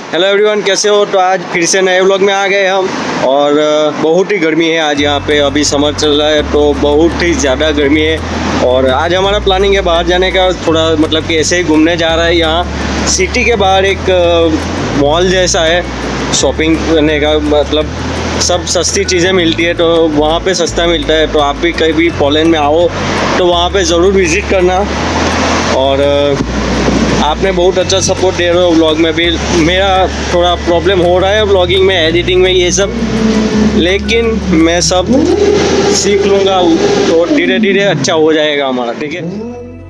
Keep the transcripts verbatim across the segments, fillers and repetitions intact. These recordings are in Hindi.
हेलो एवरीवन, कैसे हो? तो आज फिर से नए व्लॉग में आ गए हम। और बहुत ही गर्मी है आज यहाँ पे, अभी समर चल रहा है तो बहुत ही ज़्यादा गर्मी है। और आज हमारा प्लानिंग है बाहर जाने का, थोड़ा मतलब कि ऐसे ही घूमने जा रहा है। यहाँ सिटी के बाहर एक मॉल जैसा है, शॉपिंग करने का, मतलब सब सस्ती चीज़ें मिलती है, तो वहाँ पे सस्ता मिलता है। तो आप भी कभी पोलैंड में आओ तो वहाँ पे ज़रूर विज़िट करना। और आपने बहुत अच्छा सपोर्ट दे रहे हो व्लॉग में भी। मेरा थोड़ा प्रॉब्लम हो रहा है व्लॉगिंग में, एडिटिंग में, ये सब, लेकिन मैं सब सीख लूँगा तो धीरे धीरे अच्छा हो जाएगा हमारा, ठीक है।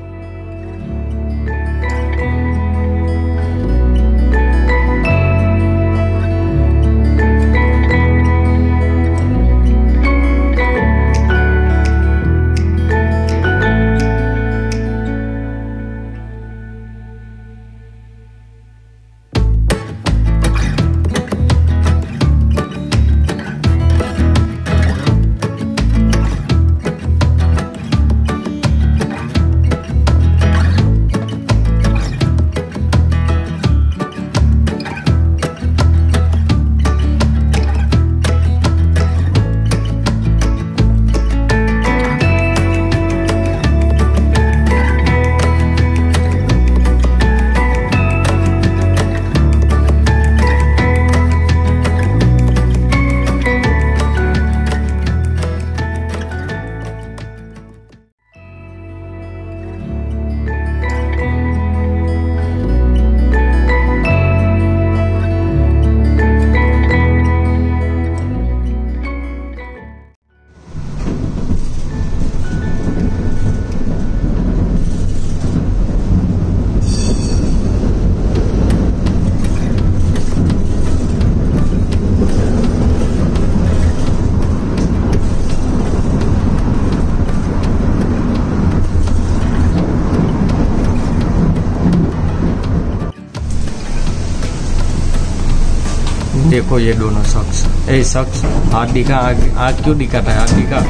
देखो ये दोनों शख्स, ए शख्स हाथ दिखा, आग, आग क्यों दिखाता है? हाथ दिखा,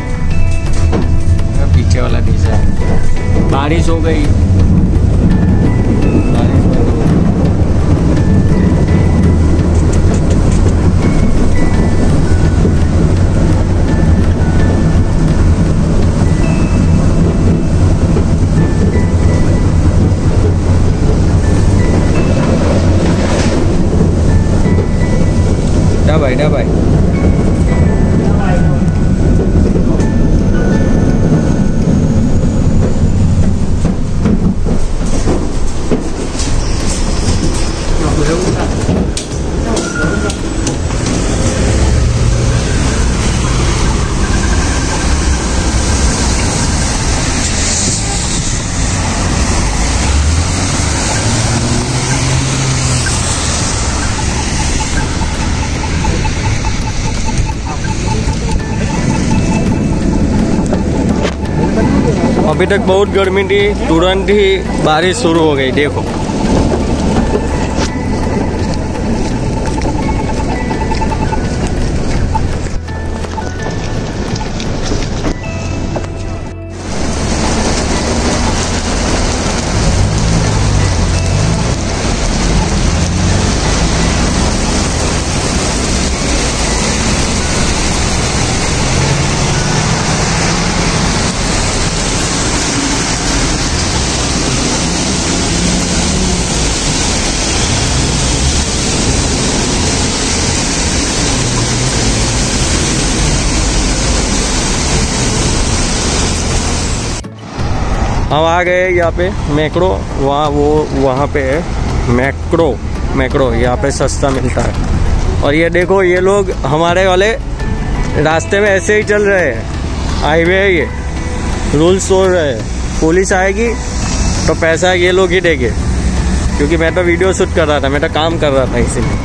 पीछे वाला दिशा है। बारिश हो गई, बारिश बंद हो गई। भाई ना भाई अभी तक बहुत गर्मी थी, तुरंत ही बारिश शुरू हो गई। देखो हम आ गए यहाँ पे मैक्रो, वहाँ वो वहाँ पे है मैक्रो मैक्रो यहाँ पे सस्ता मिलता है। और ये देखो, ये लोग हमारे वाले रास्ते में ऐसे ही चल रहे हैं, हाईवे है ये, रूल्स तोड़ रहे हैं। पुलिस आएगी तो पैसा ये लोग ही देंगे, क्योंकि मैं तो वीडियो शूट कर रहा था, मैं तो काम कर रहा था इसीलिए।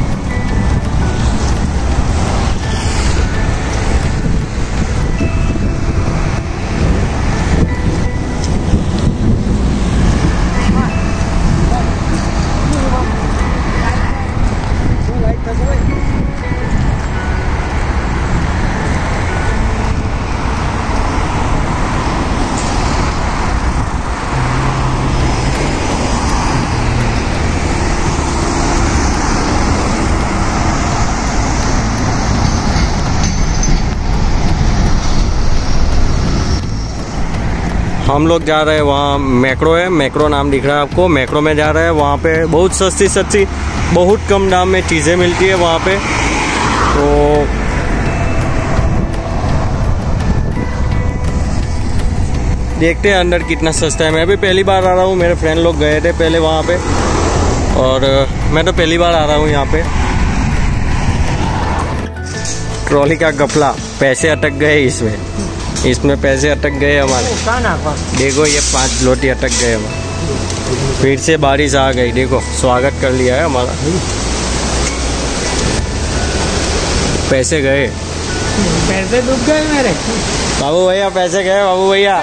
हम लोग जा रहे हैं वहाँ, मैक्रो है, मैक्रो नाम दिख रहा है आपको, मैक्रो में जा रहे हैं। वहाँ पे बहुत सस्ती सस्ती बहुत कम दाम में चीज़ें मिलती है वहाँ पे। तो देखते हैं अंदर कितना सस्ता है। मैं भी पहली बार आ रहा हूँ, मेरे फ्रेंड लोग गए थे पहले वहाँ पे, और मैं तो पहली बार आ रहा हूँ यहाँ पे। ट्रॉली का गफला, पैसे अटक गए इसमें, इसमें पैसे अटक गए हमारे। देखो ये पांच लोटी अटक गए हमारे। फिर से बारिश आ गई, देखो स्वागत कर लिया है हमारा। पैसे गए, पैसे डूब गए मेरे। बाबू भैया पैसे गए, बाबू भैया।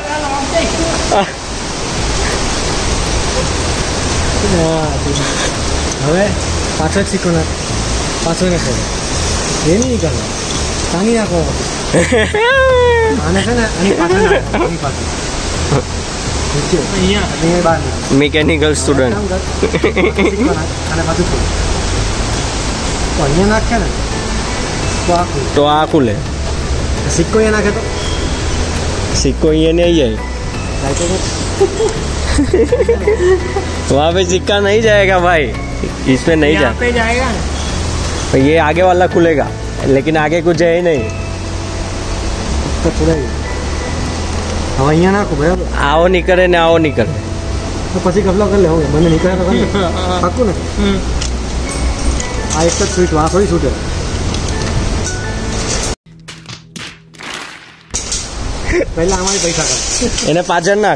હવે પાછળ શીખવાના પાછળ નાખો એ નહીં નીકળવા તાની નાખો આને છે ને આની પાછળ નાખો આની પાછળ અહીંયા અહીંયા બહાર મિકેનિકલ સ્ટુડન્ટ આને પાછું ખોલો તો અહીંયા નાખે ને તો આ ખોલે તો આ ખુલે। સિક્કો અહીંયા નાખે તો सिक्को ये नहीं आई, वहाँ पे सिक्का नहीं जाएगा भाई, इसमें नहीं जा पे जाएगा। तो ये आगे वाला खुलेगा, लेकिन आगे कुछ है ही नहीं। तो खुलेगा हवा यहाँ ना खुले। आओ निकले ना आओ निकले तो पसी कपला कर ले होंगे मैंने निकला तो कर पक्कू ना। आ एक तक स्वीट वहाँ थोड़ी छूट है। पहले हमारी पैसा कर इन्हें पाचन नाक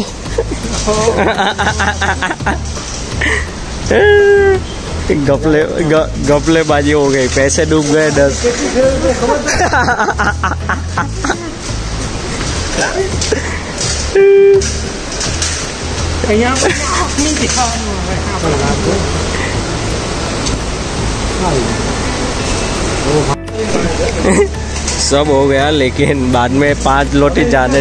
गपले ग, गपले बाजी हो गई, पैसे डूब गए दस। सब हो गया, लेकिन बाद में पांच लोटी जाने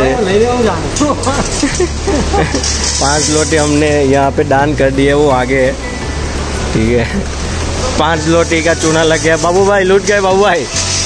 पांच लोटी हमने यहाँ पे दान कर दिए, वो आगे है। ठीक है, पांच लोटी का चूना लग गया। बाबू भाई लूट गए, बाबू भाई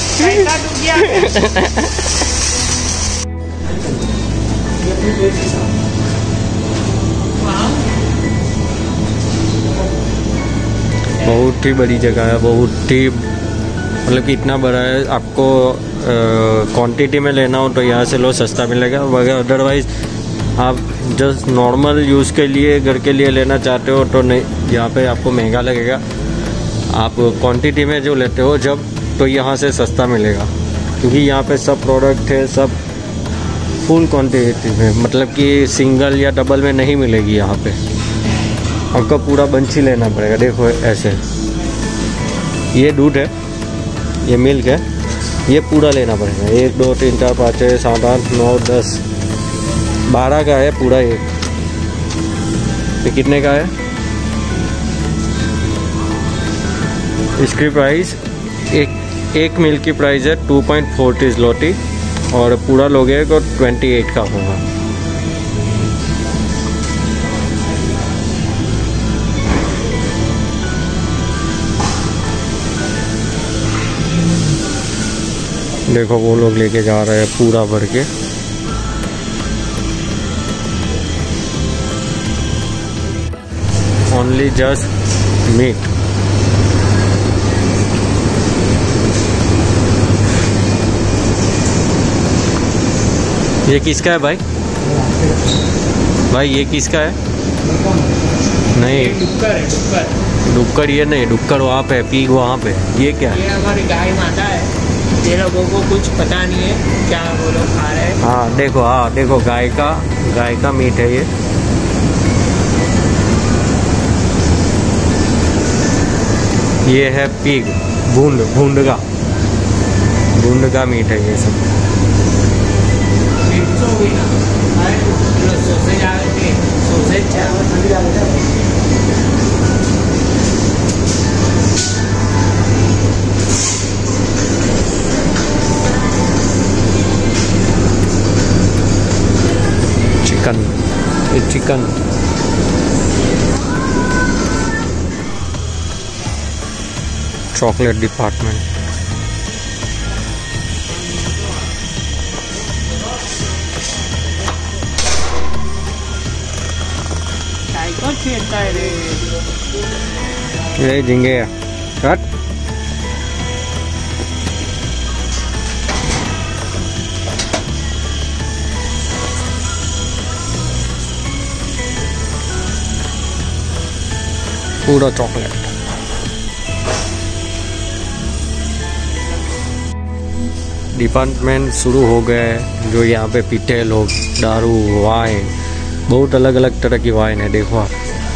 बहुत ही बड़ी जगह है, बहुत ही मतलब कि इतना बड़ा है। आपको क्वांटिटी में लेना हो तो यहाँ से लो, सस्ता मिलेगा। अदरवाइज आप जस्ट नॉर्मल यूज़ के लिए घर के लिए लेना चाहते हो तो नहीं, यहाँ पे आपको महंगा लगेगा। आप क्वांटिटी में जो लेते हो जब, तो यहाँ से सस्ता मिलेगा, क्योंकि यहाँ पे सब प्रोडक्ट है, सब फुल क्वांटिटी में, मतलब कि सिंगल या डबल में नहीं मिलेगी। यहाँ पे आपको पूरा बंच ही लेना पड़ेगा। देखो ऐसे, ये दूध है, ये मिल्क है, ये पूरा लेना पड़ेगा। एक दो तीन चार पाँच छः सात आठ नौ दस बारह का है पूरा एक। ये कितने का है? इसकी प्राइस एक एक मिल्क की प्राइस है टू पॉइंट फोर्टी ज़लोटी, और पूरा लोगे तो ट्वेंटी एट का होगा। देखो वो लोग लेके जा रहे हैं पूरा भर के। Only just meat. ये किसका है भाई? भाई ये किसका है? नहीं डुक्कर है, डुक्कर डुक्कर ये नहीं, डुक्कर वहाँ पे, पीग वहाँ पे। ये क्या है? ये हमारी गाय माता है। ये लोगों को कुछ पता नहीं है क्या वो लोग खा रहे हैं। हाँ देखो, हाँ देखो, गाय का गाय का मीट है ये। ये है पीग, भूंड, भूंड का भूंड का मीट है ये सब। चिकन, ये चिकन चॉकलेट डिपार्टमेंट। ये झींगे हट पूरा चॉकलेट। डिपार्टमेंट शुरू हो गए जो यहाँ पे पीते लोग दारू वाइन, बहुत अलग अलग तरह की वाइन है, देखो आप।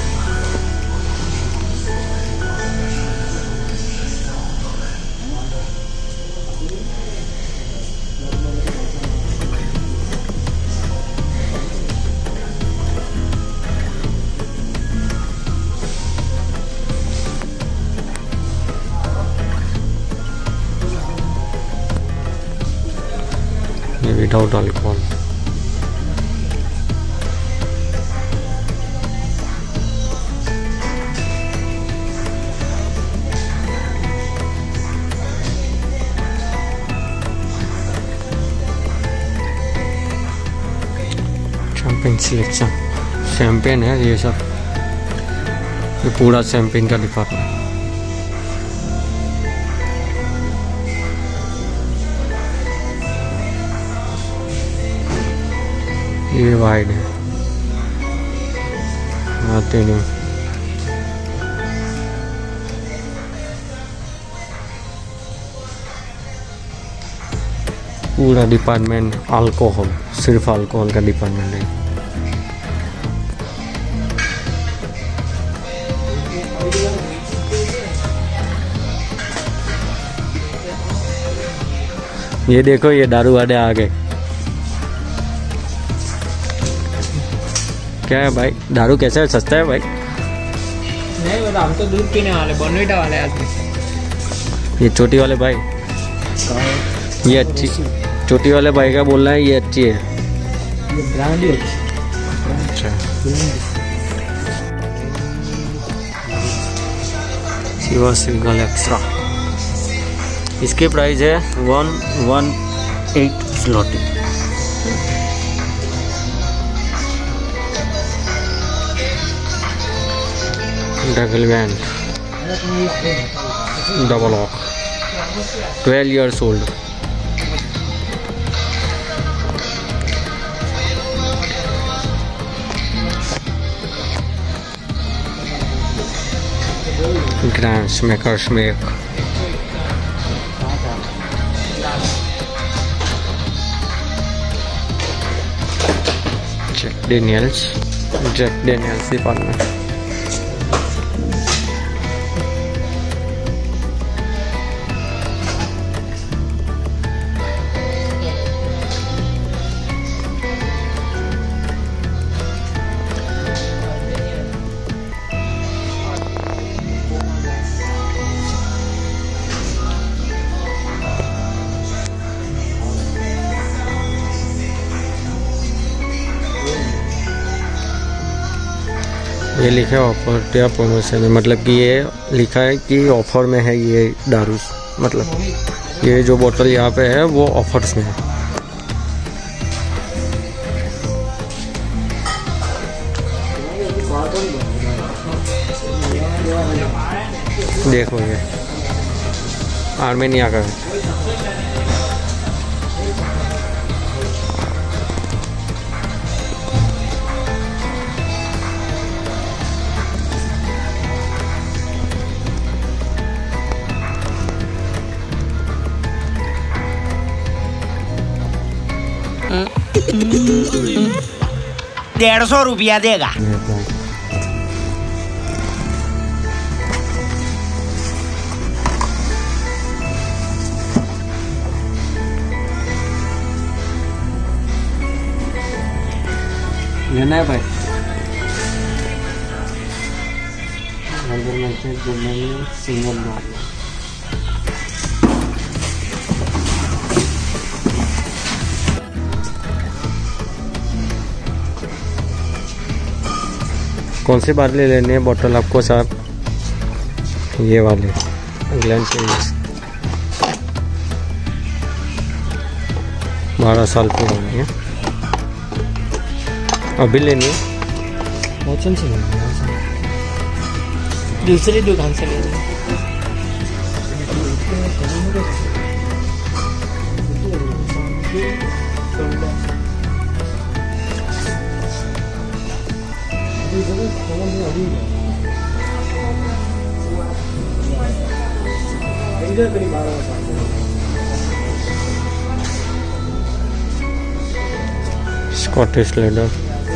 Without alcohol. Champagne selection, champagne है ये सब, ये पूरा शैम्पेन का डिपार्टमेंट। ये वाइड है, आते नहीं। पूरा डिपार्टमेंट अल्कोहल, सिर्फ अल्कोहल का डिपार्टमेंट है। ये देखो ये दारू वाले आ गए। क्या है भाई, दारू कैसे है, सस्ता है भाई? नहीं बता, हम तो दूध पीने वाले, बॉर्नविटा वाले आदमी। ये छोटी वाले भाई, ये अच्छी, छोटी वाले भाई का बोलना है ये अच्छी है। ये ब्रांड ही अच्छा, शिवा सिंगल एक्स्ट्रा, इसकी प्राइस है वन वन एट स्लॉटी। Double band, double oak, twelve years old. Grand smackers make, Jack Daniel's, Jack Daniel's department. ये लिखा है ऑफर या प्रमोशन है, मतलब कि ये लिखा है कि ऑफर में है ये दारू, मतलब ये जो बोतल यहाँ पे है वो ऑफर्स में है। देखो ये आर्मेनिया का है। डेढ़ सौ रुपया देगा। लेना है भाई, अंदर में से सिंगल दो। कौन सी बाटली लेनी है बोतल आपको साहब? ये वाले ग्लैन चेंज, बारह साल पुरानी है, अभी लेनी है। बहुत से दूसरी दुकान से ले ली। Scottish ladder.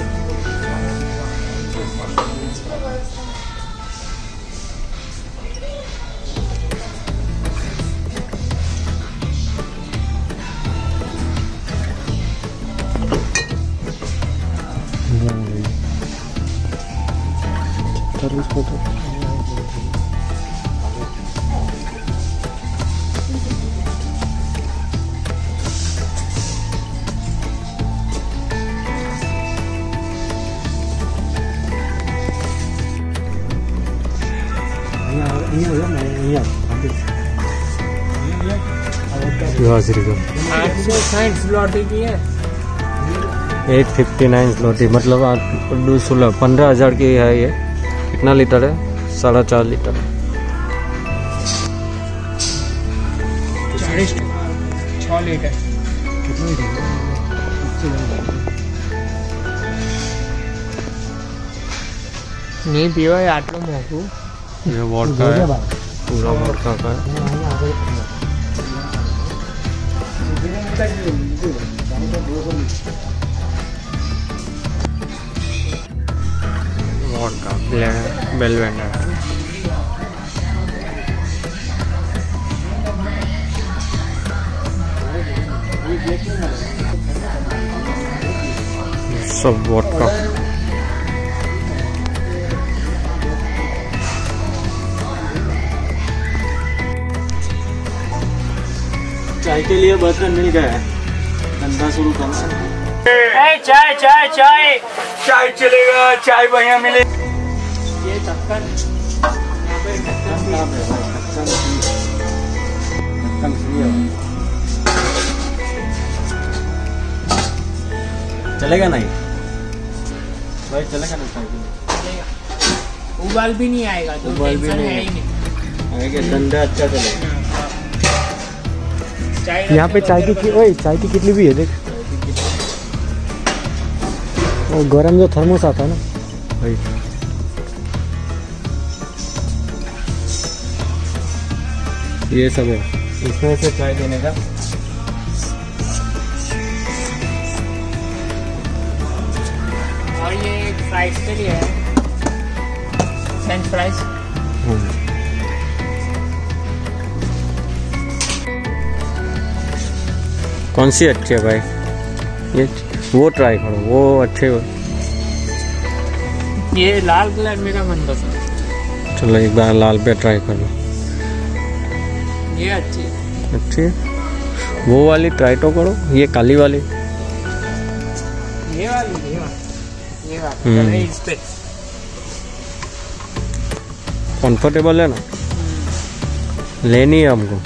आठ सौ साठ स्लॉटी की है। एट फिफ्टी नाइन स्लॉटी, मतलब आठ सोलह पंद्रह हजार की है ये। कितना लीटर है? साढ़े चार लीटर। चालीस छः लीटर। नहीं पीवा आटलो मोकू। ये वोडका है, पूरा वोडका का है। Vodka Belvedere. सब वोडका। चाय के लिए बर्तन मिल गया है, धंधा शुरू करना। चाय चाय चाय चाय चलेगा, चाय बढ़िया मिले। ये ढक्कन यहाँ पे चलेगा नहीं भाई, चलेगा ना चाय? उबाल भी नहीं आएगा तो उबाल भी टेंशन नहीं है ही नहीं। आएगा, धंधा अच्छा चलेगा। यहाँ पे चाय की कि, ओए चाय की कितली भी है देख। वो गरम जो थर्मोस आता है ना भाई, ये सब है, इसमें से चाय देने का। और ये फ्राइज के लिए है, फ्रेंच फ्राइज। कौन सी अच्छी है भाई? ये वो ट्राई करो, वो अच्छे हो। ये लाल कलर मेरा मनपसंद। चलो एक बार लाल पे ट्राई करो। ये अच्छी है। अच्छी है, वो वाली ट्राई तो करो, ये काली वाली। ये वाली ये वाली ये वाली हम्म। चलो इस पे कंफर्टेबल है ना, लेनी है हमको।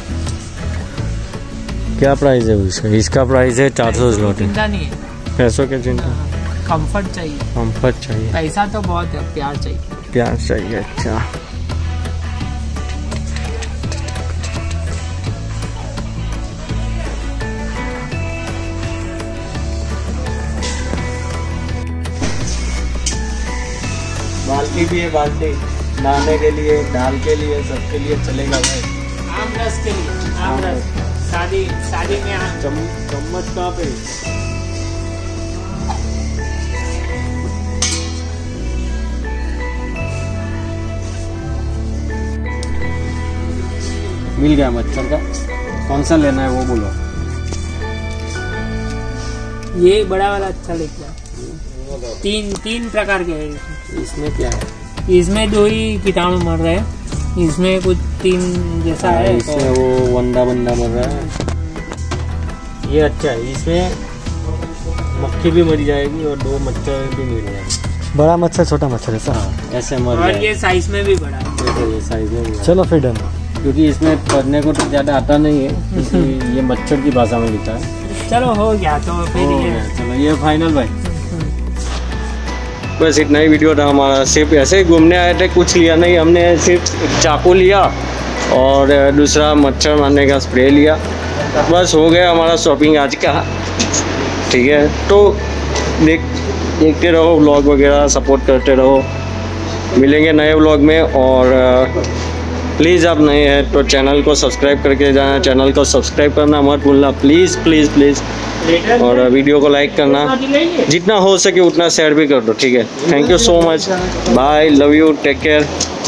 क्या प्राइस है इसका? इसका प्राइस है चार सौ स्लॉटी। चिंता नहीं है, पैसों की चिंता, कंफर्ट चाहिए। कंफर्ट चाहिए, पैसा तो बहुत है, प्यार चाहिए। प्यार चाहिए। अच्छा, बाल्टी भी है, बाल्टी नहाने के लिए, दाल के लिए, सबके लिए चलेगा भाई। आम रस के लिए, आम रस शादी शादी में आम। चम, चम्मच कहाँ पे? मिल गया मच्छर का। कौन सा लेना है वो बोलो। ये बड़ा वाला अच्छा लगता है। तीन तीन प्रकार के हैं। इसमें क्या है? इसमें दो ही कीटाणु मर रहे हैं, इसमें कुछ तीन जैसा है। इसमें वो वंदा बंदा मर रहा है। ये अच्छा है, इसमें मक्खी भी मर जाएगी और दो मच्छर भी मर जाएंगे। बड़ा मच्छर छोटा मच्छर है सर। हाँ, ऐसे मर और जाएगा। ये साइज में भी बड़ा है। देखो ये साइज में भी है। चलो फिर डन। क्योंकि इसमें पढ़ने को तो ज़्यादा आता नहीं है, क्योंकि ये मच्छर की भाषा में लिखा है। चलो हो गया तो फिर हो ये गया, चलो ये फाइनल भाई। बस इतना ही वीडियो था हमारा। सिर्फ ऐसे ही घूमने आए थे, कुछ लिया नहीं हमने, सिर्फ चाकू लिया और दूसरा मच्छर मारने का स्प्रे लिया। बस हो गया हमारा शॉपिंग आज का। ठीक है, तो देख देखते रहो व्लॉग वगैरह, सपोर्ट करते रहो। मिलेंगे नए व्लॉग में, और प्लीज़ आप नए हैं तो चैनल को सब्सक्राइब करके जाना, चैनल को सब्सक्राइब करना मत भूलना प्लीज़ प्लीज़ प्लीज़, और वीडियो को लाइक करना, जितना हो सके उतना शेयर भी कर दो। ठीक है, thank you so much, bye, love you, take care.